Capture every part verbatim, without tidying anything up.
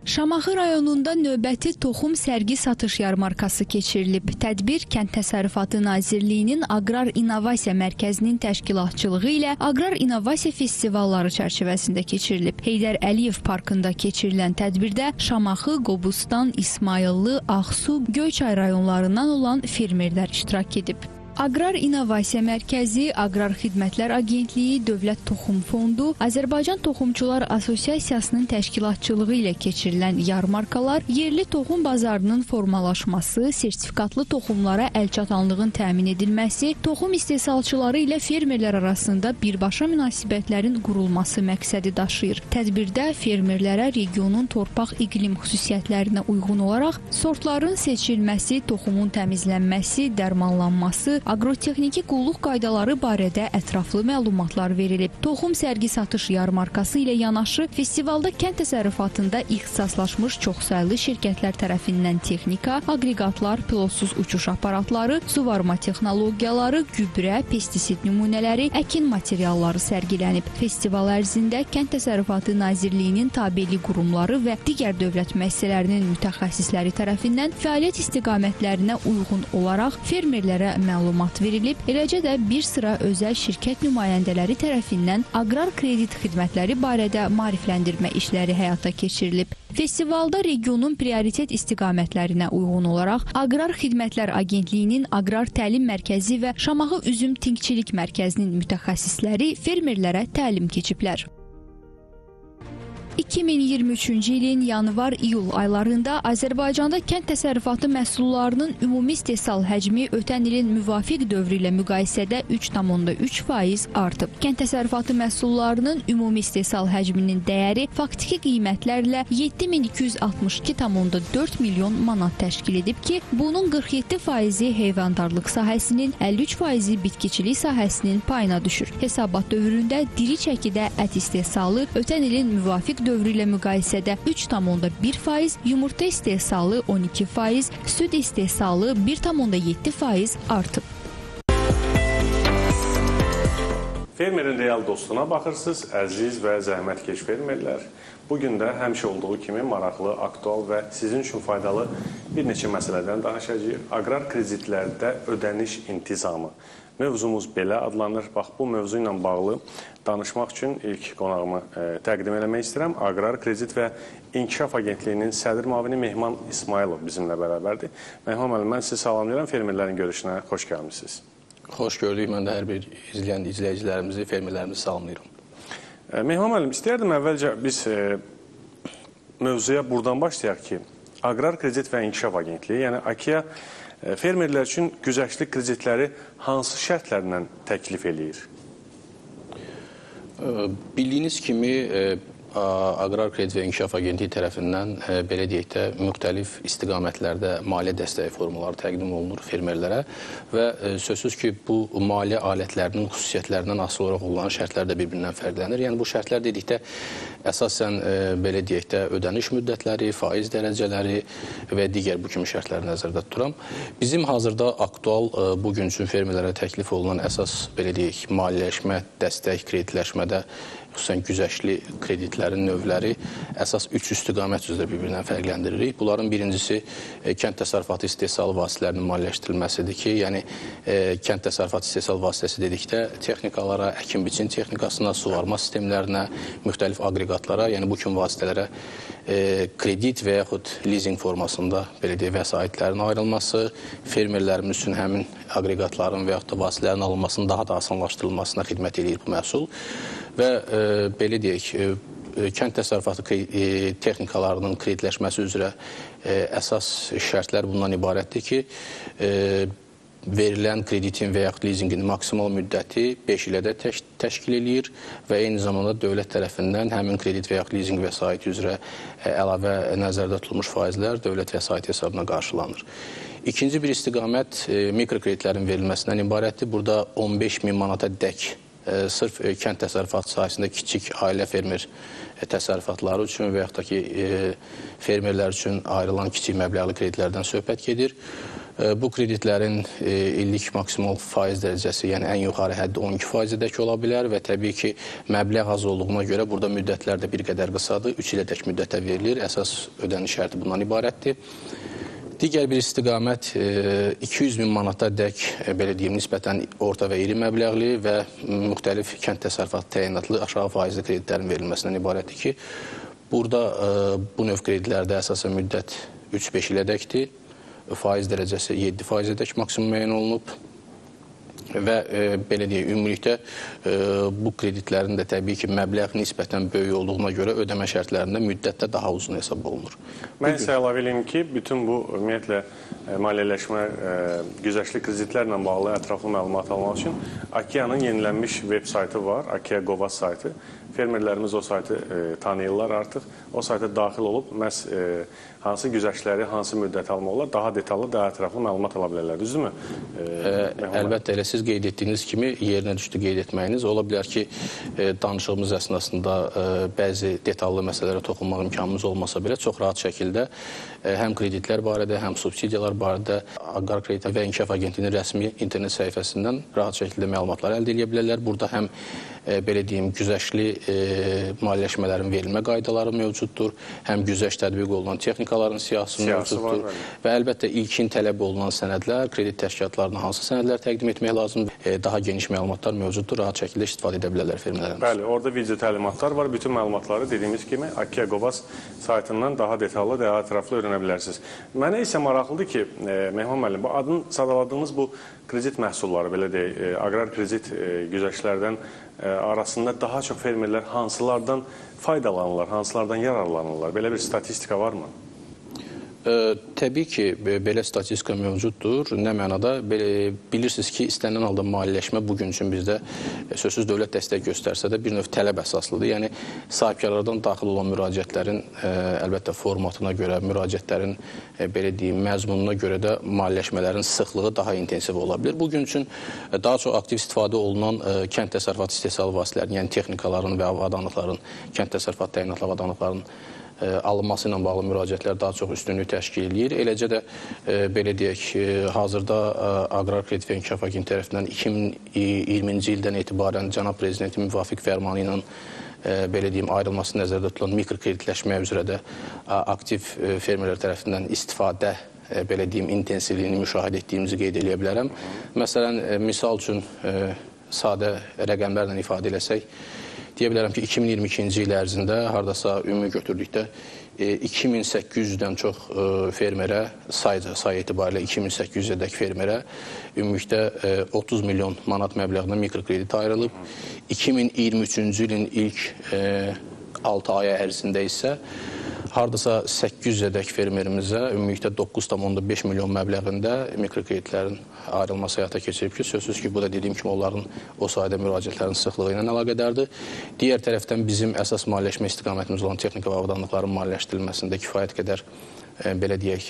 Şamaxı rayonunda növbəti toxum sərgi satış yarmarkası keçirilib. Tədbir Kənd Təsərrüfatı Nazirliyinin Aqrar İnnovasiya Mərkəzinin təşkilatçılığı ilə Aqrar İnnovasiya Festivalları çərçivəsində keçirilib. Heydər Əliyev Parkında keçirilən tədbirdə Şamaxı, Qobustan, İsmayıllı, Ağsu, Göyçay rayonlarından olan fermerlər iştirak edib. Aqrar İnnovasiya Mərkəzi, Aqrar Xidmətlər Agentliyi, Dövlət Toxum Fondu, Azərbaycan Toxumçular Assosiasiyasının təşkilatçılığı ilə keçirilən yarmarkalar yerli toxum bazarının formalaşması, sertifikatlı toxumlara əlçatanlığın təmin edilməsi, toxum istehsalçıları ilə fermerlər arasında birbaşa münasibətlərin qurulması məqsədi daşıyır. Tədbirdə fermerlərə regionun torpaq iqlim xüsusiyyətlərinə uyğun olaraq sortların seçilməsi, toxumun təmizlənməsi, dərmanlanması, agrotexniki qulluq qaydaları barədə ətraflı məlumatlar verilib. Toxum sərgi satış yarmarkası ilə yanaşı festivalda kənd təsərrüfatında ixtisaslaşmış çoxsaylı şirkətlər tərəfindən texnika, aqreqatlar, pilotsuz uçuş aparatları, suvarma texnologiyaları, gübrə, pestisid nümunələri, əkin materialları sərgilənib. Festival ərzində Kənd Təsərrüfatı Nazirliyinin tabeli qurumları və digər dövlət müəssisələrinin mütəxəssisləri tərəfindən fəaliyyət istiqamətlərinə uyğun olaraq fermerlərə məlumat verilib, eləcə də bir sıra özəl şirkət nümayəndələri tərəfindən aqrar kredit xidmətləri barədə maarifləndirmə işləri həyata keçirilib. Festivalda regionun prioritet istiqamətlərinə uyğun olaraq Aqrar Xidmətlər Agentliyinin Aqrar Təlim Mərkəzi və Şamaxı Üzüm Tinkçilik Mərkəzinin mütəxəssisləri fermerlərə təlim keçiblər. iki min iyirmi üçüncü ilin yanvar-iyul aylarında Azərbaycanda kənd təsərrüfatı məhsullarının ümumi istehsal həcmi ötən ilin müvafiq dövrü ilə müqayisədə üç tam onda üç faiz artıb. Kənd təsərrüfatı məhsullarının ümumi istehsal həcminin dəyəri faktiki qiymətlərlə yeddi min iki yüz altmış iki tam onda dörd milyon manat təşkil edib ki, bunun qırx yeddi faizi heyvandarlıq sahəsinin, əlli üç faizi bitkiçilik sahəsinin payına düşür. Hesabat dövründə diri çəkidə ət istehsalı ötən ilin müvafiq dövrü ilə müqayisədə üç tam onda bir faiz, yumurta istehsalı on iki faiz, süd istehsalı bir tam onda yeddi faiz artıb. Fermerin real dostuna baxırsınız, əziz və zəhmətkeş fermerlər. Bugün də həmişə olduğu kimi maraqlı, aktual və sizin üçün faydalı bir neçə məsələdən danışacağıq. Aqrar kreditlərdə ödəniş intizamı. Mövzumuz belə adlanır. Bax, bu mövzu ilə bağlı danışmaq üçün ilk qonağımı e, təqdim eləmək istəyirəm. Aqrar Kredit və İnkişaf Agentliyinin sədr müavini Mehman İsmailov bizimlə bərabərdir. Mehman müəllim, mən sizi salamlayıram. Fermerlərin görüşünə xoş gəlmişsiniz. Xoş gördük. Mən də hər bir izləyən izləyicilərimizi, fermerlərimizi salamlayıram. E, Mehman müəllim, istəyərdim əvvəlcə biz e, mövzuya buradan başlayaq ki, Aqrar Kredit və İnkişaf Agentliyi, yəni A K İ A fermerlər üçün güzəştli kreditləri hansı şərtlərlə təklif eləyir? Bildiyiniz kimi, Aqrar Kredit və İnkişaf Agentliyi tərəfindən belə deyək də müxtəlif istiqamətlərdə maliyyə dəstəyi formaları təqdim olunur fermerlərə və sözsüz ki, bu maliyyə alətlərinin xüsusiyyətlərindən asılı olaraq olan şərtlər də bir-birindən fərqlənir. Yəni, bu şərtlər dedikdə əsasən belə deyək də ödəniş müddətləri, faiz dərəcələri və digər bu kimi şərtləri nəzərdə tuturam. Bizim hazırda aktual bugün üçün fermerlərə təklif olunan əsas belə deyək maliyyələşmə, dəstək, kreditləşmədə xüsusən güzəştli kreditlərin növləri əsas üç istiqamət üzrə bir-birindən fərqləndiririk. Bunların birincisi kənd təsərrüfatı istehsal vasitələrinin maliyyələşdirilməsidir ki, yəni kənd təsərrüfatı istehsal vasitəsi dedikdə texnikalara, əkin-biçin texnikasına, suvarma sistemlərinə, müxtəlif aqreqatlara, yəni bu kimi vasitələrə kredit və yaxud leasing formasında belə deyək vəsaitlərin ayrılması, fermerlərimiz üçün həmin aqreqatların və yaxud da vasitələrin alınmasının daha da asanlaşdırılmasına xidmət edir bu məhsul. Və e, belə deyək, e, kənd təsərrüfatı e, texnikalarının kreditləşməsi üzrə e, əsas şərtlər bundan ibarətdir ki, e, verilən kreditin və yaxud leasingin maksimal müddəti beş ilə də təş təşkil eləyir və eyni zamanda dövlət tərəfindən həmin kredit və yaxud leasing vəsaiti üzrə e, əlavə nəzərdə tutulmuş faizlər dövlət vəsaiti hesabına qarşılanır. İkinci bir istiqamət e, mikrokreditlərin verilməsindən ibarətdir. Burada on beş min manata dək sırf kənd təsərrüfatı sahəsində kiçik ailə fermer təsərrüfatları üçün və yaxud da ki fermerlər üçün ayrılan kiçik məbləğli kreditlərdən söhbət gedir. Bu kreditlərin illik maksimal faiz dərəcəsi, yəni ən yuxarı həddi on iki faizədək ola bilər və təbii ki, məbləğ az olduğuna görə burada müddətlər də bir qədər qısadır, üç ilədək müddətə verilir, əsas ödəniş şərti bundan ibarətdir. Digər bir istiqamət iki yüz min manata dək, belə deyim, nisbətən orta və iri məbləğli və müxtəlif kənd təsərrüfatı təyinatlı aşağı faizli kreditlərin verilməsindən ibarətdir ki, burada bu növ kreditlərdə əsasən müddət üç beş ilədəkdir. Faiz dərəcəsi yeddi faizədək maksimum müəyyən olunub və e, belə deyək, ümumilikdə e, bu kreditlərin də təbii ki, məbləğ nisbətən böyük olduğuna görə ödəmə şərtlərində müddətdə daha uzun hesab olunur. Mən isə əlavə edeyim ki, bütün bu ümumiyyətlə maliyyələşmə, e, güzəştli kreditlərlə bağlı ətraflı məlumat almaq üçün Akea'nın yenilənmiş veb saytı var, Akea Qovas saytı. Fermerlərimiz o saytı e, tanıyırlar artıq. O sayta daxil olub məhz e, hansı güzəştləri, hansı müddət almaq olar, daha detallı, daha ətraflı məlumat ala bilərlər, düzdürmü? E, e, əlbəttə, elə siz qeyd etdiyiniz kimi yerinə düşdü qeyd etməyiniz. Ola bilər ki, e, danışığımız əsnasında e, bəzi detallı məsələlərə toxunmaq imkanımız olmasa belə, çox rahat şəkildə e, həm kreditlər barədə, həm subsidiyalar barədə Aqrar Kredit və İnkişaf Agentliyinin rəsmi internet səhifəsindən rahat şəkildə məlumatlar əldə edə bilərlər. Burada həm e, belə deyim, güzəşli e, maliyyələşmələrin verilmə qaydaları mövcuddur, həm güzəş tətbiq olunan texnikaların siyahısı mövcuddur var, və əlbəttə ilkin tələb olunan sənədlər, kredit təşkilatlarına hansı sənədlər təqdim etmək lazımdır, e, daha geniş məlumatlar mövcuddur, rahat şəkildə istifadə edə bilərlər fermerlərimiz. Bəli, orada video təlimatlar var, bütün məlumatları dediyimiz kimi Akea Qovas saytından daha detallı, daha ətraflı öyrənə bilərsiniz. Mənə isə maraqlıdır ki, e, Mehman müəllim, bu adını sadaladığımız bu kredit məhsulları, belə deyək, e, aqrar kredit e, güzəştlərdən e, arasında daha çox fermerlər hansılardan faydalanırlar, hansılardan yararlanırlar? Belə bir statistika varmı? Ə, təbii ki, belə statistika mövcuddur. Nə mənada? Belə, bilirsiniz ki, istənilən halda maliyyələşmə bugün üçün bizdə sözsüz dövlət dəstək göstərsə də bir növ tələb əsaslıdır. Yəni, sahibkarlardan daxil olan müraciətlərin ə, əlbəttə formatına görə, müraciətlərin ə, belə deyim, məzmununa görə də maliyyələşmələrin sıxlığı daha intensiv ola bilir. Bugün üçün daha çox aktiv istifadə olunan ə, kənd təsərrüfatı istehsal vasitələrinin, yəni texnikaların və avadanlıqların, kənd təsərrüfatı təyinatlı avadanlıqların alınması ilə bağlı müraciətlər daha çox üstünlük təşkil edir. Eləcə də e, belə deyək, e, hazırda e, Aqrar Kredit və İnkişaf Agentliyi tərəfindən iki min iyirminci ildən etibarən Cənab Prezidentin müvafiq fərmanı ilə e, belə deyim, ayrılması nəzərdə tutulan mikrokreditləşmə üzrə də e, aktiv e, fermerlər tərəfindən istifadə e, belə deyim, intensivliyini müşahidə etdiyimizi qeyd edə bilərəm. Məsələn, e, misal üçün e, sadə rəqəmlərlə ifadə eləsək, deyə bilərəm ki, iki min iyirmi ikinci il ərzində hardasa ümumi götürdükdə iki min səkkiz yüzdən çox fermerə, sayca, say etibarilə iki min səkkiz yüzədək fermerə ümumilikdə otuz milyon manat məbləğində mikrokredit ayrılıb. iki min iyirmi üçüncü ilin ilk altı ay ərzində isə hardasa səkkiz yüzədək fermerimizə ümumilikdə doqquz tam beş milyon məbləğində mikrokreditlərin ayrılması həyata keçirib ki, sözsüz ki, bu da dediyim kimi onların o sayədə müraciətlərin sıxlığı ilə əlaqədardır. Digər tərəfdən bizim əsas maliyyələşmə istiqamətimiz olan texnika və avadanlıqların maliyyələşdirilməsində kifayət qədər, e, belə deyək,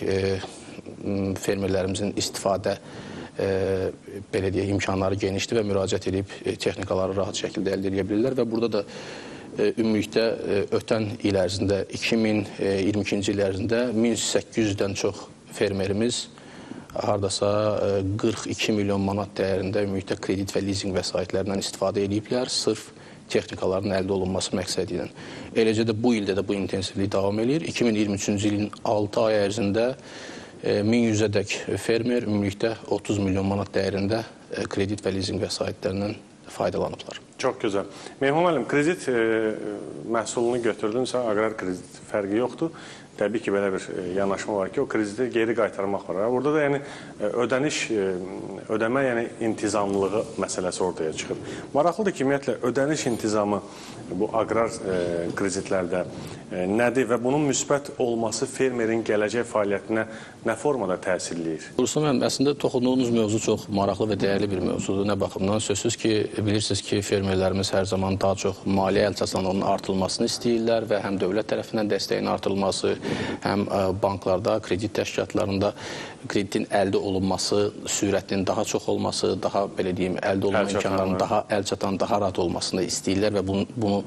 e, fermerlərimizin istifadə e, belə deyək, imkanları genişdir və müraciət edib e, texnikaları rahat şəkildə əldə edə bilirlər və burada da ümumilikdə ötən il ərzində, iki min iyirmi ikinci il ərzində min səkkiz yüzdən çox fermerimiz hardasa qırx iki milyon manat dəyərində ümumilikdə kredit və lizing vəsaitlərindən istifadə ediblər, sırf texnikaların əldə olunması məqsədi ilə. Eləcə də bu ildə də bu intensivlik davam edir. iki min iyirmi üçüncü ilin altı ay ərzində min yüzədək fermer ümumilikdə otuz milyon manat dəyərində kredit və lizing vəsaitlərindən faydalanıblar. Çox gözəl. Mehman müəllim, kredit e, məhsulunu götürdünsə, aqrar kredit fərqi yoxdur. Təbii ki, belə bir e, yanaşma var ki, o krediti geri qaytarmaq var. Burada da yəni ödəniş, e, ödəmə, yəni intizamlılığı məsələsi ortaya çıxır. Maraqlıdır ki, ümumiyyətlə, ödəniş intizamı bu aqrar e, kreditlərdə e, nədir və bunun müsbət olması fermerin gələcək fəaliyyətinə nə formada təsirləyir? Dursun müəllim, əslində toxunduğunuz mövzu çox maraqlı və dəyərli bir mövzudur. Nə baxımdan? Sözsüz ki, bilirsiniz ki, fermerlərimiz hər zaman daha çox maliyyə əlçatanlığının artırılmasını istəyirlər və həm dövlət tərəfindən dəstəyin artırılması, həm banklarda, kredit təşkilatlarında kreditin əldə olunması, sürətinin daha çox olması, daha belə deyim, əldə olunma imkanlarının daha əlçatan, daha rahat olmasını istəyirlər və bunu, bunu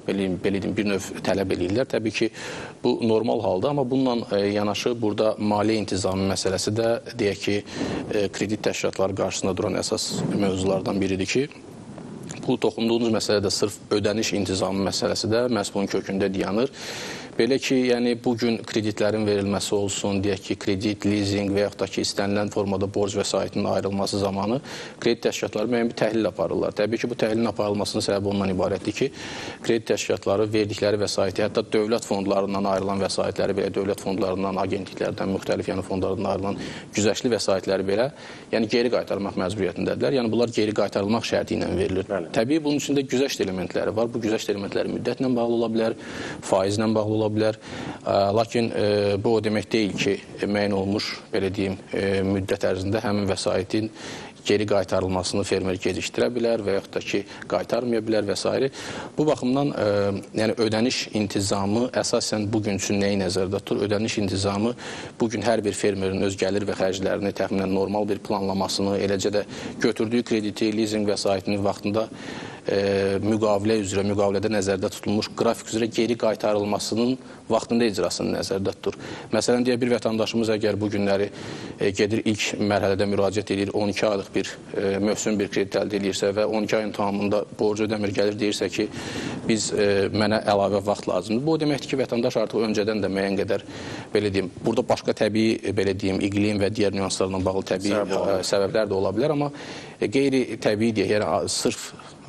belə, belə deyim, bir növ tələb edirlər. Təbii ki, bu normal halda, amma bununla yanaşı burada maliyyə intizamı məsələsi də deyək ki, kredit təşkilatları qarşısında duran əsas mövzulardan biridir ki, bu toxunduğunuz məsələ də sırf ödəniş intizamı məsələsi də məhz bunun kökündə dayanır. Belə ki, yəni bugün kreditlərin verilməsi olsun, deyək ki, kredit, leasing və yaxud da ki, istənilən formada borc vəsaitinin ayrılması zamanı kredit təşkilatları müəyyən bir təhlil aparırlar. Təbii ki, bu təhlilin aparılmasının səbəbi ondan ibarətdir ki, kredit təşkilatları verdikləri vəsaiti, hətta dövlət fondlarından ayrılan vəsaitləri belə, dövlət fondlarından, agentliklərdən, müxtəlif yəni fondlardan ayrılan güzəştli vəsaitləri belə, yəni geri qaytarmaq məcburiyyətindədirlər. Yəni bunlar geri qaytarılmaq şərti ilə verilir. Bəli. Təbii bunun içində güzəşt elementləri var. Bu güzəşt elementləri müddətlə bağlı ola bilər, faizlə bağlı ola bilər. Lakin bu o demək deyil ki, müəyyən olmuş, belə deyim, müddət ərzində həmin vəsaitin geri qaytarılmasını fermer gecikdirə bilər və yaxud da ki, qaytarmaya bilər və s. Bu baxımdan yəni ödəniş intizamı əsasən bugün üçün nəyi nəzərdə tutur? Ödəniş intizamı bugün hər bir fermerin öz gəlir və xərclərini təxminən normal bir planlamasını, eləcə də götürdüyü krediti, leasing vəsaitinin vaxtında E, müqavilə üzrə, müqavilədə nəzərdə tutulmuş qrafik üzrə geri qaytarılmasının vaxtında icrasını nəzərdə tutur. Məsələn, deyək, bir vətəndaşımız əgər bu günləri e, gedir ilk mərhələdə müraciət edir, on iki aylıq bir e, mövsüm bir kredit əldə edirsə və on iki ayın tamamında borcu ödəmir, gəlir deyirsə ki, biz e, mənə əlavə vaxt lazımdır. Bu o deməkdir ki, vətəndaş artıq öncədən də müəyyən qədər, belə deyim, burada başqa təbii, belə deyim, iqlim və digər nüanslarla bağlı təbii Səbəb səbəblər də ola bilər, amma e, qeyri-təbii deyək, yəni sırf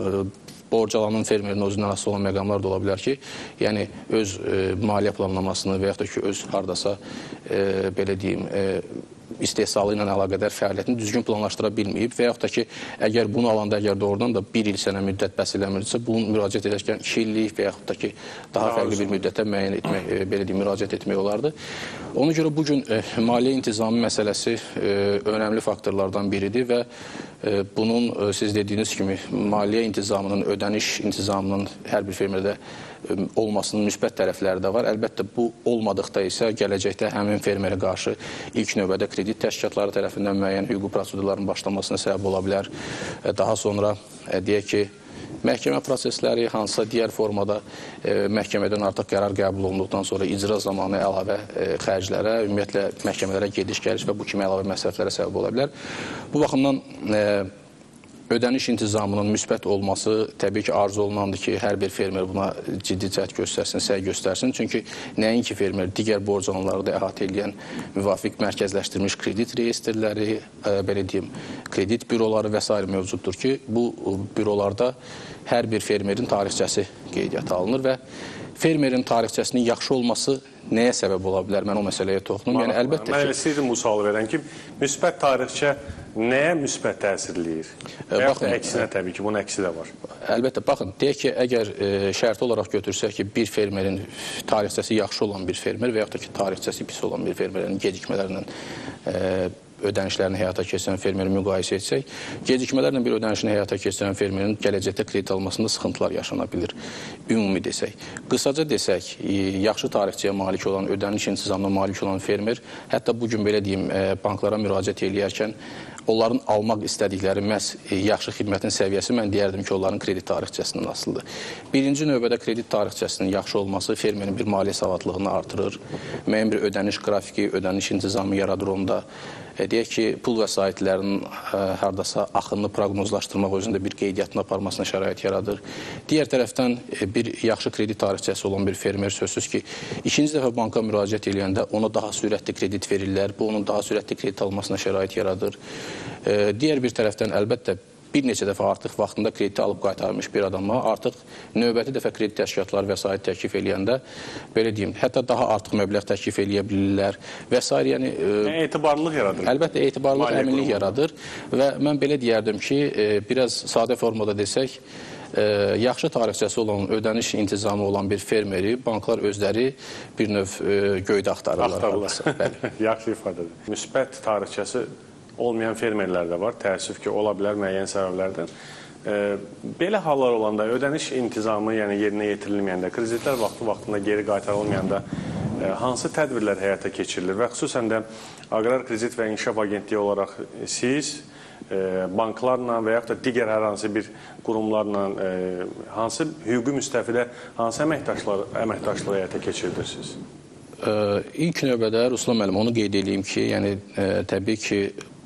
borc alanın fermerin özündən asılı olan məqamlar da ola bilər ki, yəni öz e, maliyyə planlamasını və yaxud da ki, öz hardasa e, belə deyim, e, istehsalı ilə əlaqədar fəaliyyətini düzgün planlaşdıra bilməyib və yaxud da ki, əgər bunu alanda, əgər doğrudan da bir il sənə müddət bəs eləmirsə, bunu müraciət edərkən iki illik və yaxud da ki, daha Daha fərqli bir müddətə müəyyən etmək, e, belə deyim, müraciət etmək olardı. Ona görə bugün e, maliyyə intizamı məsələsi e, önəmli faktorlardan biridir və e, bunun e, siz dediyiniz kimi maliyyə intizamının, ödəniş intizamının hər bir fermerdə olmasının müsbət tərəfləri də var. Əlbəttə, bu olmadıqda isə gələcəkdə həmin fermerə qarşı ilk növbədə kredit təşkilatları tərəfindən müəyyən hüquqi prosedurların başlamasına səbəb ola bilər. Daha sonra, deyək ki, məhkəmə prosesləri, hansısa digər formada e, məhkəmədən artıq qərar qəbul olunduqdan sonra icra zamanı əlavə e, xərclərə, ümumiyyətlə məhkəmələrə gediş-gəliş və bu kimi əlavə məsələlərə səbəb ola bilər. Bu baxımdan e, ödəniş intizamının müsbət olması təbii ki, arzu olunandır ki, hər bir fermer buna ciddi cəhd göstərsin, səy göstərsin. Çünki nəinki fermer, digər borc alanları da əhatə edən müvafiq mərkəzləşdirilmiş kredit reyestrləri, e, belə deyim, kredit büroları və s. mövcuddur ki, bu bürolarda hər bir fermerin tarixçəsi qeydiyyata alınır və fermerin tarixçəsinin yaxşı olması nəyə səbəb ola bilər? Mən o məsələyə toxunum. Yəni, əlbəttə ki... Mən elə istəyirdim bu sualı verən ki, müsbət tarixçə nəyə müsbət təsirləyir? Və yaxud da əksinə təbii ki, bunun əksi də var. Əlbəttə, baxın, deyək ki, əgər e, şərti olaraq götürsək ki, bir fermerin tarixçəsi yaxşı olan bir fermer və yaxud da ki, tarixçəsi pis olan bir fermerin gecikmələrlə e, ödənişlərini həyata keçirən fermeri müqayisə etsək, gecikmələrlə bir ödənişini həyata keçirən fermerin gələcəkdə kredit almasında sıxıntılar yaşana bilir, ümumi desək. Qısaca desək, yaxşı tarixçiyə malik olan, ödəniş intizamına malik olan fermer, hətta bugün belə deyim, banklara müraciət eləyərkən, onların almaq istədikləri məhz yaxşı xidmətin səviyyəsi, mən deyərdim ki, onların kredit tarixçəsindən asılıdır. Birinci növbədə kredit tarixçəsinin yaxşı olması fermerin bir maliyyə savadlığını artırır, müəyyən bir ödəniş qrafiki, ödəniş intizamı yaradır onda. Deyək ki, pul vəsaitlərinin hardasa axınını proqnozlaşdırmaq özündə bir qeydiyyatını aparmasına şərait yaradır. Digər tərəfdən bir yaxşı kredit tarixçəsi olan bir fermer sözsüz ki, ikinci dəfə banka müraciət edəndə ona daha sürətli kredit verirlər, bu onun daha sürətli kredit almasına şərait yaradır. Digər bir tərəfdən əlbəttə bir neçə dəfə artıq vaxtında krediti alıb qaytarmış bir adama artıq növbəti dəfə kredit təşkilatları vəsait təklif eləyəndə, belə deyim, hətta daha artıq məbləğ təklif eləyə bilirlər və s. Yəni, e, etibarlılıq yaradır. Əlbəttə, etibarlılıq, əminlik yaradır və mən belə deyərdim ki, e, biraz sadə formada desək, e, yaxşı tarixçəsi olan, ödəniş intizamı olan bir fermeri banklar özləri bir növ e, göydə axtarırlar. Axtarırlar. Yaxşı ifadədir. Müsbət tarixçəsi olmayan fermerlər də var. Təəssüf ki, ola bilər müəyyən səbəblərdən. E, belə hallar olanda, ödəniş intizamı yəni yerinə yetirilməyəndə, kreditlər vaxtı-vaxtında geri qaytarılmayanda e, hansı tədbirlər həyata keçirilir və xüsusən də Aqrar Kredit və İnkişaf Agentliyi olaraq siz banklarla və yaxud da digər hər hansı bir qurumlarla hansı hüquqi müstəfidə hansı əməkdaşlar, əməkdaşlığı həyata keçirirsiniz? İlk növbədə Ruslan müəllim onu qeyd edeyim ki, yəni təbii ki,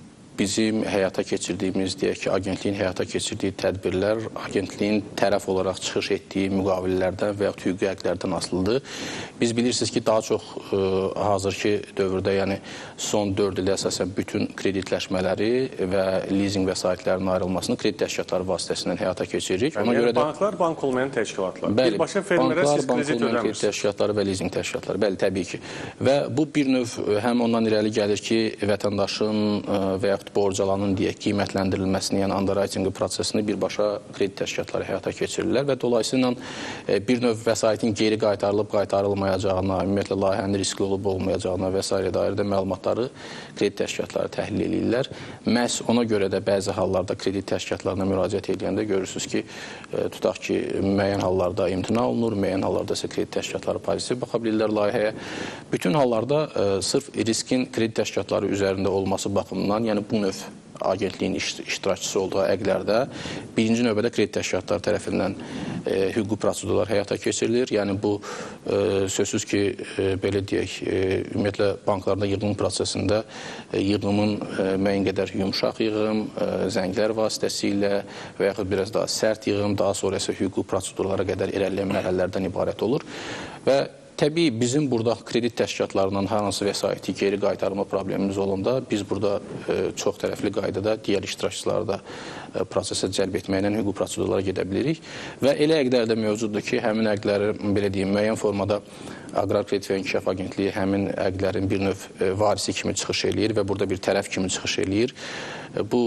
bizim həyata keçirdiyimiz, deyək ki, agentliyin həyata keçirdiyi tədbirlər agentliyin tərəf olaraq çıxış etdiyi müqavilələrdən və yaxud hüquqi həqlərdən asılıdır. Biz bilirsiniz ki, daha çox ə, hazırki dövrdə, yəni son dörd ildə əsasən bütün kreditləşmələri və leasing vəsaitlərinin ayrılmasını kredit təşkilatları vasitəsindən həyata keçiririk. Ona yəni, görə də banklar, bank olmayan təşkilatlar. Bəli, birbaşa fermerə banklar, siz bank kredit olmayan kredit təşkilatları və leasing təşkilatları. Bəli, təbii ki. Və bu bir növ həm ondan irəli gəlir ki, vətəndaşın ə, və yaxud borc alanın deyək, qiymətləndirilməsini, yəni underwriting prosesini birbaşa kredit təşkilatları həyata keçirirlər və dolayısıyla bir növ vəsaitin geri qaytarılıb qaytarılmayacağına, ümumiyyətlə layihənin riskli olub olmayacağına və s. dair də məlumatları kredit təşkilatları təhlil edirlər. Məhz ona görə də bəzi hallarda kredit təşkilatlarına müraciət edəndə görürsünüz ki, tutaq ki, müəyyən hallarda imtina olunur, müəyyən hallarda isə kredit təşkilatları pozitiv baxa bilirlər layihəyə. Bütün hallarda sırf riskin kredit təşkilatları üzərində olması baxımından, yəni bu növ agentliyin iştirakçısı olduğu əqlərdə birinci növbədə kredit təşkilatları tərəfindən e, hüquqi prosedurlar həyata keçirilir. Yəni bu e, sözsüz ki, e, belə deyək, e, ümumiyyətlə banklarda yığım prosesində e, yığımın e, müəyyən qədər yumşaq yığım, e, zənglər vasitəsilə və yaxud biraz daha sərt yığım, daha sonra isə hüquqi prosedurlara qədər irəliləyən mərhələlərdən ibarət olur. Və təbii bizim burada kredit təşkilatlarından hər hansı vəsaiti geri qaytarma problemimiz olanda biz burada e, çox tərəfli qaydada digər iştirakçıları da e, prosesə cəlb etməklə hüquqi prosedurlara gedə bilirik. Və elə əqdlər də mövcuddur ki, həmin əqdləri, belə deyim, müəyyən formada Aqrar Kredit və İnkişaf Agentliyi həmin əqdlərin bir növ e, varisi kimi çıxış eləyir və burada bir tərəf kimi çıxış eləyir. E, bu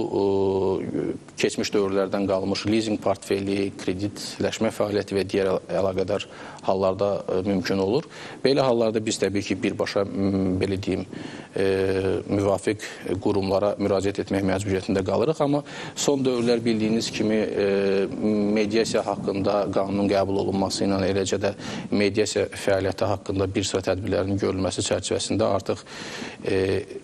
e, keçmiş dövrlərdən qalmış leasing portfeli, kreditləşmə fəaliyyəti və digər əlaqədar hallarda e, mümkün olur. Belə hallarda biz təbii ki, birbaşa belə deyim, e, müvafiq qurumlara müraciət etmək məcburiyyətində qalırıq. Amma son dövrlər bildiyiniz kimi e, mediasiya haqqında qanunun qəbul olunması ilə, eləcə də mediasiya fəaliyyəti haqqında bir sıra tədbirlərin görülməsi çərçivəsində artıq e,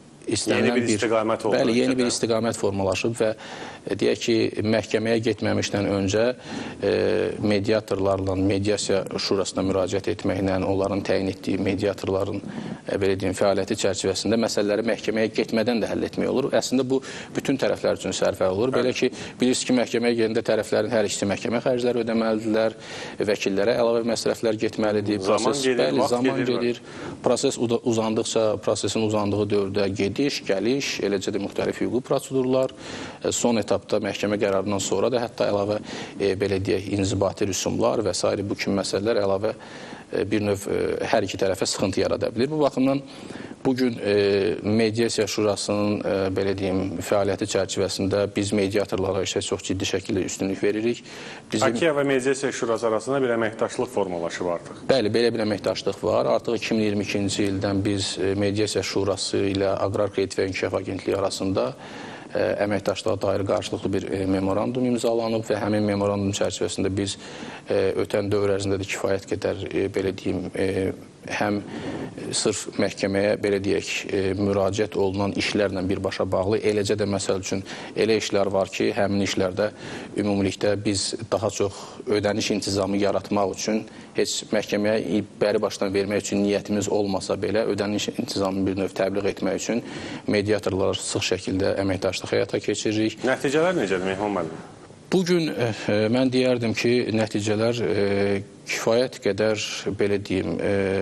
Yeni bir, bir istiqamət oldu. Bəli, yeni bir istiqamət formalaşıb və deyək ki, məhkəməyə getməmişdən öncə e, mediatorlarla, mediasiya şurasına müraciət etməklə, onların təyin etdiyi mediatorların e, belə deyim, fəaliyyəti çərçivəsində məsələləri məhkəməyə getmədən də həll etmək olur. Əslində bu bütün tərəflər üçün sərfəli olur. Belə ki, bilirsiniz ki, məhkəməyə gedəndə tərəflərin hər ikisi məhkəmə xərcləri ödəməlidirlər, vəkillərə əlavə məsrəflər getməlidir. Zaman proses, gedir, bəli, vaxt zaman gedir. gedir. Proses uzandıqca, prosesin uzandığı dövrdə gedir. Gidiş, gəliş, eləcə də müxtəlif hüquqi prosedurlar, son etapda məhkəmə qərarından sonra da hətta əlavə e, belə deyək, inzibati rüsumlar və s. bu kimi məsələlər əlavə e, bir növ e, hər iki tərəfə sıxıntı yarada bilir. Bu baxımdan bugün e, mediasiya şurasının e, belə deyim, fəaliyyəti çərçivəsində biz mediatorlara işə çox ciddi şəkildə üstünlük veririk. Bizim... Akiya və mediasiya şurası arasında bir əməkdaşlıq formalaşıb artıq. Bəli, belə bir əməkdaşlıq var. Artıq iki min iyirmi ikinci ildən biz e, mediasiya şurası ilə Aqrar Kredit və İnkişaf Agentliyi arasında ə, əməkdaşlığa dair qarşılıqlı bir ə, memorandum imzalanıb və həmin memorandum çərçivəsində biz ə, ötən dövr ərzində də kifayət qədər ə, belə deyim, ə, həm sırf məhkəməyə belə deyək, e, müraciət olunan işlərlə birbaşa bağlı, eləcə də məsəl üçün elə işlər var ki, həmin işlərdə ümumilikdə biz daha çox ödəniş intizamı yaratmaq üçün heç məhkəməyə bəri başdan vermək üçün niyyətimiz olmasa belə ödəniş intizamını bir növ təbliğ etmək üçün mediatorlar sıx şəkildə əməkdaşlıq həyata keçiririk. Nəticələr necədir Mehman müəllim? Bugün e, mən deyərdim ki, nəticələr e, kifayət qədər, belə deyim,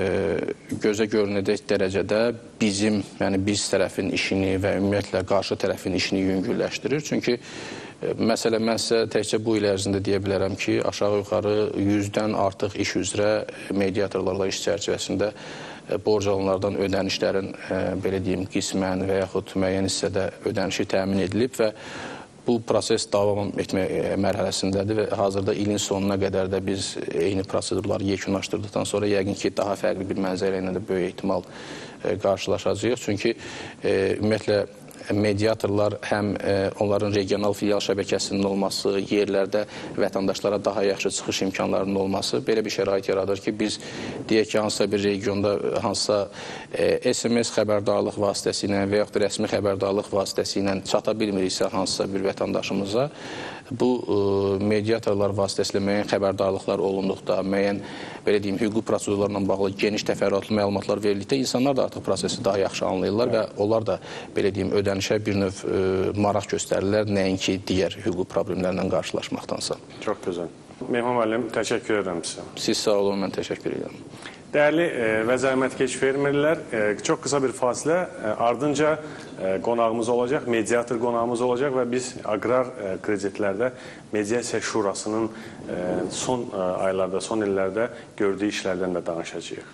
e, gözə görünəcək dərəcədə bizim, yəni biz tərəfin işini və ümumiyyətlə qarşı tərəfin işini yüngülləşdirir. Çünki e, məsələ mən sizə təkcə bu il ərzində deyə bilərəm ki, aşağı-yuxarı yüzdən artıq iş üzrə mediatorlarla iş çərçivəsində e, borc alanlardan ödənişlərin e, belə deyim, qismən və yaxud müəyyən hissədə ödənişi təmin edilib və bu proses davam etmə mərhələsindədir və hazırda ilin sonuna qədər də biz eyni prosedurları yekunlaşdırdıqdan sonra yəqin ki, daha fərqli bir mənzərə ilə də böyük ehtimal qarşılaşacağıq. Çünki ümumiyyətlə mediatorlar həm onların regional filial şəbəkəsinin olması, yerlərdə vətəndaşlara daha yaxşı çıxış imkanlarının olması belə bir şərait yaradır ki, biz deyək ki, hansısa bir regionda hansısa S M S xəbərdarlıq vasitəsilə və yaxud rəsmi xəbərdarlıq vasitəsilə çata bilmiriksə hansısa bir vətəndaşımıza, bu mediatorlar vasitəsilə müəyyən xəbərdarlıqlar olunduqda, müəyyən belə deyim, hüquqi prosedurlarla bağlı geniş təfərrüatlı məlumatlar verildikdə insanlar da artıq prosesi daha yaxşı anlayırlar və onlar da belə deyim, ödənişə bir növ maraq göstərirlər, nəinki digər hüquqi problemlərlə qarşılaşmaqdansa. Çox gözəl. Mehman müəllim, təşəkkür edirəm sizə. Siz sağ olun, mən təşəkkür edirəm. Dəyərli və zəhmətkeş fermerlər, çox qısa bir fasilə, ardınca qonağımız olacaq, mediator qonağımız olacaq və biz aqrar kreditlərdə mediasiya şurasının son aylarda, son illərdə gördüyü işlərdən də danışacağıq.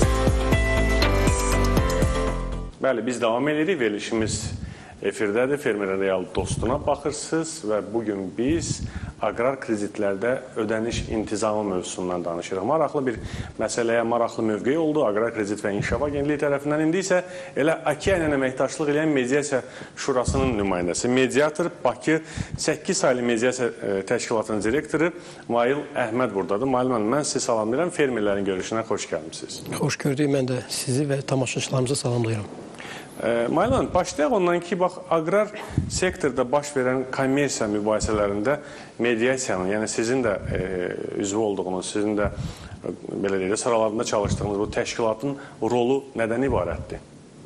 Bəli, biz davam edirik, verilişimiz efirdədir, Fermerin Real dostuna baxırsınız və bugün biz aqrar kreditlərdə ödəniş intizamı mövzusundan danışırıq. Maraqlı bir məsələyə maraqlı mövqe oldu Aqrar Kredit və İnkişaf Agentliyi tərəfindən. İndi isə elə Akia ilə əməkdaşlıq edən Mediasiya Şurasının nümayəndəsi, mediator, Bakı səkkiz saylı mediasiya təşkilatının direktoru Mail Əhməd buradadır. Mail müəllim, mən sizi salamlayıram. Fermerlərin görüşünə xoş gəlmişsiniz. Xoş gördük. Mən də sizi və tamaşaçılarımızı salamlayıram. Mail müəllim, başlayaq ondan ki, bax, aqrar sektorda baş verən kommersiya mübahisələrində mediasiyanın, yəni sizin də e, üzvü olduğunuz, sizin də belə deyək, sıralarında çalışdığınız bu təşkilatın rolu nədən ibarətdir?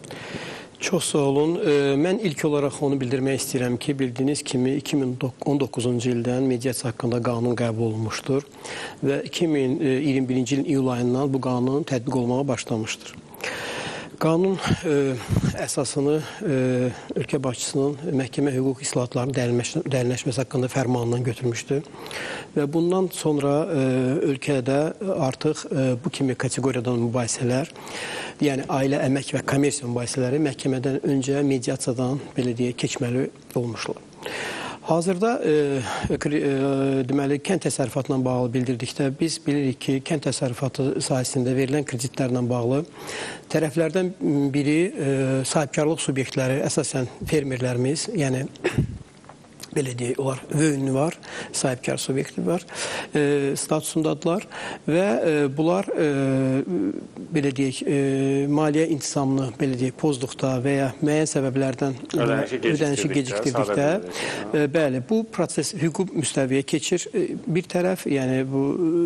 Çox sağ olun. Mən ilk olaraq onu bildirmək istəyirəm ki, bildiyiniz kimi iki min on doqquzuncu ildən mediasiya haqqında qanun qəbul olunmuşdur və iki min iyirmi birinci ilin iyul ayından bu qanun tətbiq olmağa başlamışdır. Qanun e, əsasını e, ölkə başçısının məhkəmə hüquq islahatlarının dərinləşməsi haqqında fərmanından götürmüşdür. Və bundan sonra e, ölkədə artıq e, bu kimi kateqoriyadan mübahisələr, yəni ailə, əmək və kommersiya mübahisələri məhkəmədən öncə mediasiyadan, belə deyək, keçməli olmuşlar. Hazırda e, e, deməli, kənd təsərrüfatla bağlı bildirdikdə biz bilirik ki, kənd təsərrüfatı sahəsində verilən kreditlərlə bağlı tərəflərdən biri e, sahibkarlıq subyektləri, əsasən fermerlərimiz, yəni belə deyək, onlar vöyünlü var, sahibkar subyekti var, e, statusundadılar və e, bunlar e, belə deyək, e, maliyyə intizamını belə deyək, pozduqda və ya müəyyən səbəblərdən ödənişi gecikdirdikdə, e, bəli, bu proses hüquq müstəviyə keçir e, bir tərəf, yəni bu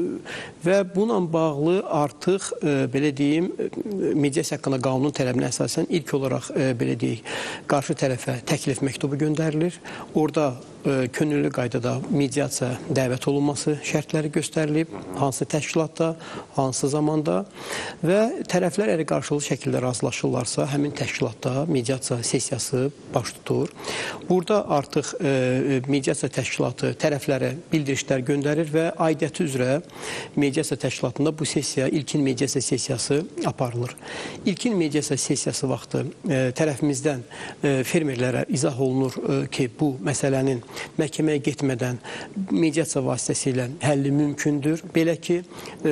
və bununla bağlı artıq e, belə deyim, mediasiya haqqında qanunun tələbinə əsasən ilk olaraq e, belə deyək, qarşı tərəfə təklif məktubu göndərilir. Orada könüllü qaydada mediasiya dəvət olunması şərtləri göstərilib, hansı təşkilatda, hansı zamanda və tərəflər əgər qarşılıqlı şəkildə razılaşırlarsa, həmin təşkilatda mediasiya sessiyası baş tutur. Burada artıq e, mediasiya təşkilatı tərəflərə bildirişlər göndərir və aidiyyəti üzrə mediasiya təşkilatında bu sessiya, ilkin mediasiya sessiyası aparılır. İlkin mediasiya sessiyası vaxtı e, tərəfimizdən e, fermerlərə izah olunur e, ki, bu məsələnin məhkəməyə getmədən mediasiya vasitəsilə həlli mümkündür. Belə ki, e,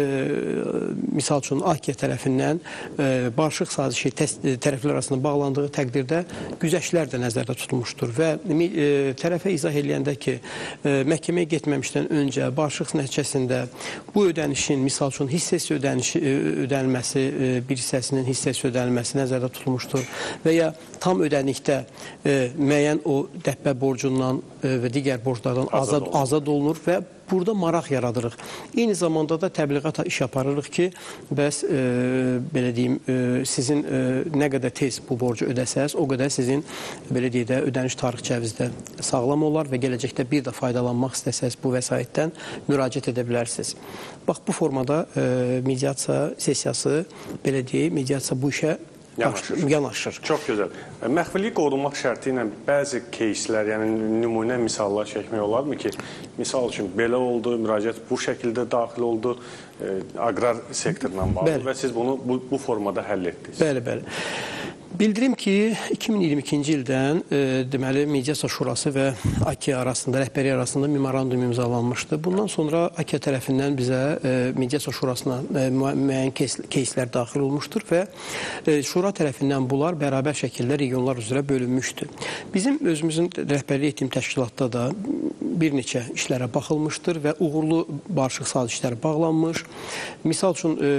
misal üçün Akia tərəfindən e, barışıq sazişi tərəflər arasında bağlandığı təqdirdə güzəştlər də nəzərdə tutulmuşdur və e, tərəfə izah edəndə ki, e, məhkəməyə getməmişdən öncə barışıq nəticəsində bu ödənişin, misal üçün hissəsi ödənişi, ödənilməsi, e, bir hissəsinin hissəsi ödənilməsi nəzərdə tutulmuşdur və ya tam ödənikdə e, müəyyən o dəbbə borcundan və digər borclardan azad, azad olunur və burada maraq yaradırıq. Eyni zamanda da təbliğata iş aparırıq ki, bəs e, belə deyim, e, sizin e, nə qədər tez bu borcu ödəsəz, o qədər sizin belə deyək də ödəniş tarixçənizdə sağlam olar və gələcəkdə bir də faydalanmaq istəsəz bu vəsaitdən müraciət edə bilərsiniz. Bax, bu formada e, mediasiya sessiyası, belə deyək, mediasiya bu işə Yanaşır. Yanaşır. Çox gözəl. Məxfilik qorunmaq şərti ilə bəzi keyslər, yəni nümunə misallar çəkmək olarmı ki, misal üçün belə oldu, müraciət bu şəkildə daxil oldu, e, aqrar sektorla bağlı bəli. Və siz bunu bu, bu formada həll etdiniz? Bəli, bəli. Bildirim ki iki min iyirmi ikinci ildən e, deməli Mediasiya Şurası və AKİA arasında, rəhbəri arasında memorandum imzalanmışdı. Bundan sonra AKİA tərəfindən bizə e, Mediasiya Şurasına e, müəyyən keys keyslər daxil olmuşdur və e, Şura tərəfindən bunlar bərabər şəkildə regionlar üzrə bölünmüşdür. Bizim özümüzün rəhbərlik etdiyim təşkilatda da bir neçə işlərə baxılmışdır və uğurlu barışıq sazişləri bağlanmış. Misal üçün e,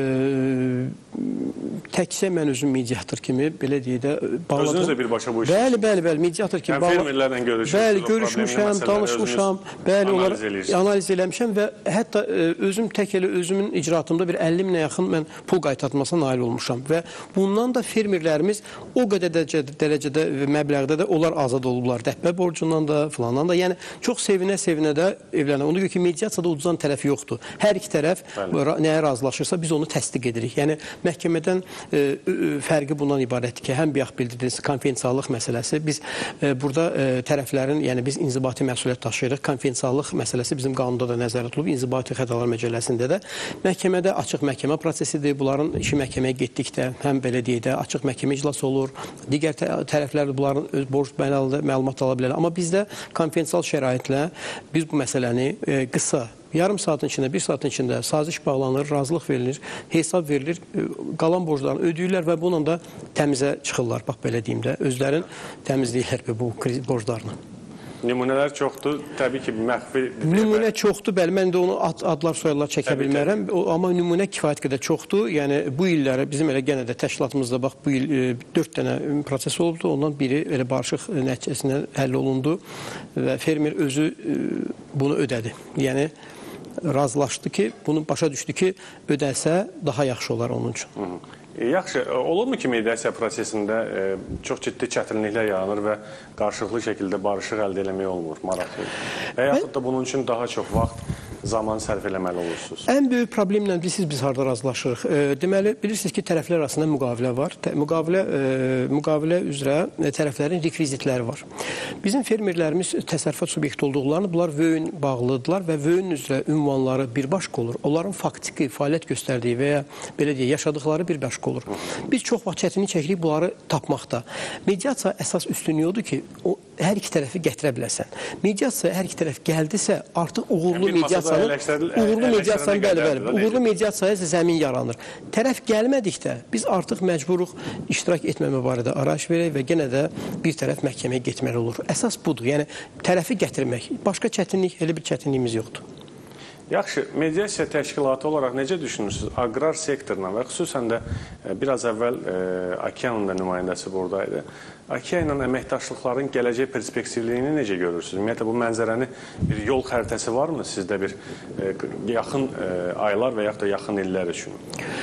təkcə mən özüm mediator kimi belə deyək də bağladım. Özünüz də birbaşa bu işi. Bəli, bəli, bəli, mediator kimi yəni, fermerlərlə görüşmüşsünüz. Bəli, görüşmüşəm, danışmışam, bəli, analiz, onları analiz eləmişəm və hətta e, özüm tək elə özümün icraatımda bir əlli minə yaxın mən pul qaytartmasına nail olmuşam və bundan da fermerlərimiz o qədər dərəcədə, dərəcədə və məbləğdə də onlar azad olublar. Dəhbə borcundan da, filandan da. Yəni çox sevinə-sevinə də evlənə. Ona görə ki, mediasiyada ucuzan tərəfi yoxdur. Hər iki tərəf bəli. Nəyə razılaşırsa biz onu təsdiq edirik. Yəni məhkəmədən e, e, fərqi bundan ibarətdir ki, həm bayaq bildirdiniz konfidensiallıq məsələsi. Biz e, burada e, tərəflərin, yəni biz inzibati məsuliyyət daşıyırıq. Konfidensiallıq məsələsi bizim qanunda da nəzərdə tutulub. İnzibati xətalar məcəlləsində də məhkəmədə açıq məhkəmə prosesidir. Bunların işi məhkəməyə getdikdə həm belə deyək də açıq məhkəmə iclası olur. Digər tərəflər bunların öz borc məlumat ala bilər. Amma bizdə konfidensial şəraitlə biz bu məsələni e, qısa yarım saatın içində, bir saatın içində saziş bağlanır, razılıq verilir, hesab verilir, qalan borclarını ödəyirlər və bununla da təmizə çıxırlar. Bax, belə deyim də, özlərin təmizləyirlər bu borclarını. Nümunələr çoxdur, təbii ki, məxfi... Nümunə çoxdur, bəli, mən də onu ad, adlar, soyadlar çəkə təbii, bilmərəm, təbii. Amma nümunə kifayət qədər çoxdur. Yəni, bu illərə, bizim elə genə də təşkilatımızda, bax, bu il e, dörd dənə proses olubdu, ondan biri elə barışıq nəticəsində həll olundu və fermer özü e, bunu ödədi. Yəni, razılaşdı ki, bunu başa düşdü ki, ödəsə daha yaxşı olar onun üçün. Hı -hı. E, yaxşı, olurmu ki, mediasiya prosesində e, çox ciddi çətinliklər yaranır və qarşılıqlı şəkildə barışıq əldə eləmək olmur, maraqlı. Və yaxud da bunun üçün daha çox vaxt, zaman sərf eləməli olursunuz? Ən böyük problemlə bilirsiniz, biz harada razılaşırıq. E, deməli, bilirsiniz ki, tərəflər arasında müqavilə var. Tə, müqavilə, e, müqavilə üzrə e, tərəflərin rekvizitləri var. Bizim fermerlərimiz təsərrüfat subyekti olduqlarını, bunlar vöyün bağlıdırlar və vöyün üzrə ünvanları birbaşqa olur. Onların faktiki fəaliyyət göstərdiyi və ya belə deyək, yaşadıqları birbaşqa olur. Biz çox vaxt çətinlik çəkirik bunları tapmaqda. Mediasiya əsas üstünlüyü odur ki, o, hər iki tərəfi gətirə biləsən. Mediasiya hər iki tərəf gəldisə, artıq uğurlu yəni, mediasiyanın, uğurlu mediasiyanın, bəli, bəli, uğurlu mediasiyaya zəmin yaranır. Tərəf gəlmədikdə, biz artıq məcburuq iştirak etməmə barədə araş verək və yenə də bir tərəf məhkəməyə getməli olur. Əsas budur, yəni tərəfi gətirmək. Başqa çətinlik, elə bir çətinliyimiz yoxdur. Yaxşı, mediasiya təşkilatı olaraq necə düşünürsünüz? Aqrar sektoruna və xüsusən də biraz əvvəl e, AKİA-nın da nümayəndəsi buradaydı. AKİA ilə əməkdaşlıqların gələcək perspektivliyini necə görürsünüz? Ümumiyyətlə, bu mənzərəni bir yol xəritəsi varmı sizdə bir e, yaxın e, aylar və yaxud da yaxın illər üçün?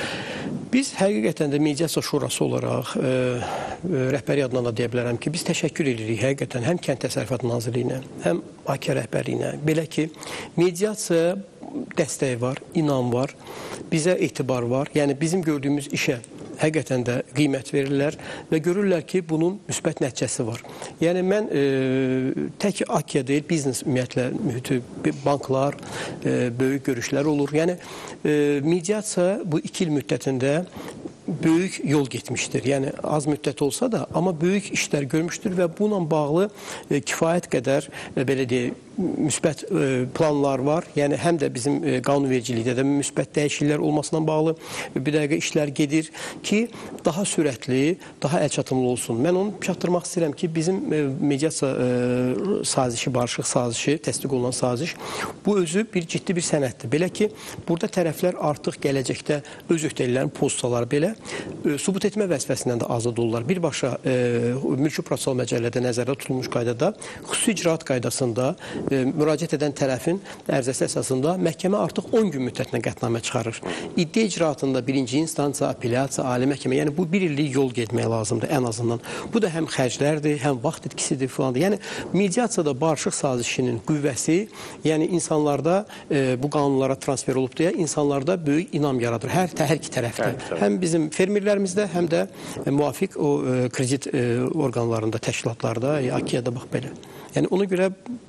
Biz həqiqətən də Mediasiya Şurası olaraq e, e, rəhbəri adına da deyə bilərəm ki, biz təşəkkür edirik həqiqətən həm Kənd Təsərrüfatı Nazirliyinə, həm AKİA rəhbərliyinə. Belə ki, mediasiya dəstəyi var, inam var, bizə etibar var. Yəni, bizim gördüyümüz işə həqiqətən də qiymət verirlər və görürlər ki, bunun müsbət nəticəsi var. Yəni, mən e, tək AKİA deyil, biznes ümumiyyətlə mühiti, banklar, e, böyük görüşlər olur. Yəni, e, mediasiya bu iki il müddətində böyük yol getmişdir. Yəni, az müddət olsa da, amma böyük işlər görmüşdür və bununla bağlı e, kifayət qədər, e, belə deyək, müsbət e, planlar var. Yəni, həm də bizim e, qanunvericilikdə də müsbət dəyişikliklər olmasına bağlı bir dəqiqə işlər gedir ki, daha sürətli, daha əlçatımlı olsun. Mən onu çatdırmaq istəyirəm ki, bizim e, mediasiya e, sazişi, barışıq sazişi, təsdiq olunan saziş, bu özü bir ciddi bir sənətdir. Belə ki, burada tərəflər artıq gələcəkdə öz öhdəliklərini pozsalar belə, e, subut etmə vəzifəsindən də azad olurlar. Birbaşa e, mülki prosessual məcəllədə nəzərdə tutulmuş qaydada, xüsusi icraat qaydasında e, müraciət edən tərəfin ərizəsi əsasında məhkəmə artıq on gün müddətinə qətnamə çıxarır. İddia icraatında birinci instansiya, apellyasiya, ali məhkəmə, yəni bu bir illik yol getmək lazımdır ən azından. Bu da həm xərclərdir, həm vaxt itkisidir filandır. Yəni mediasiyada barışıq sazişinin qüvvəsi, yəni insanlarda e, bu qanunlara transfer olub deyə insanlarda böyük inam yaradır. Hər, hər iki tərəfdə. Hə, həm bizim fermerlərimizdə, həm də e, müvafiq o e, kredit e, orqanlarında, təşkilatlarda, AKİA-da bax belə. Yəni ona görə bu inam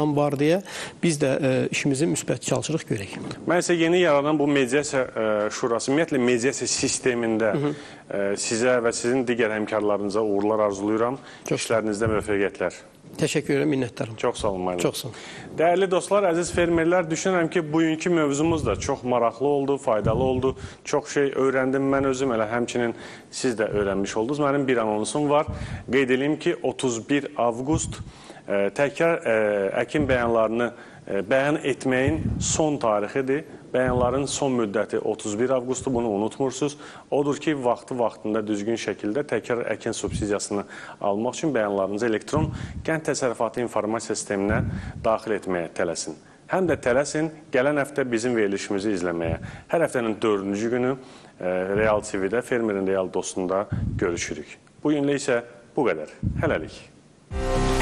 imkan var deyə biz də e, işimizi müsbət çalışırıq görək. Mən isə yeni yaranan bu mediasiya e, şurası, ümumiyyətlə mediasiya sistemində Hı -hı. e, sizə və sizin digər həmkarlarınıza uğurlar arzulayıram. Çox İşlərinizdə müvəffəqiyyətlər. Təşəkkür edirəm, minnətdarım. Çox sağ olun, Maynur. Çox sağ olun. Dəyərli dostlar, əziz fermerlər, düşünürəm ki, bugünkü mövzumuz da çox maraqlı oldu, faydalı oldu. Çox şey öyrəndim mən özüm, elə həmçinin siz də öyrənmiş oldunuz. Mənim bir anonsum var. Qeyd edeyim ki, otuz bir avqust e, təkrar e, əkin bəyanlarını e, bəyan etməyin son tarixidir. Bəyanların son müddəti otuz bir avqustdur, bunu unutmursunuz. Odur ki, vaxtı-vaxtında düzgün şəkildə təkrar əkin subsidiyasını almaq üçün bəyanlarınızı elektron kənd təsərrüfatı informasiya sisteminə daxil etməyə tələsin. Həm də tələsin, gələn həftə bizim verilişimizi izləməyə. Hər həftənin dördüncü günü e, Real T V-də, Fermerin Real dostunda görüşürük. Bu günlə isə bu qədər. Hələlik.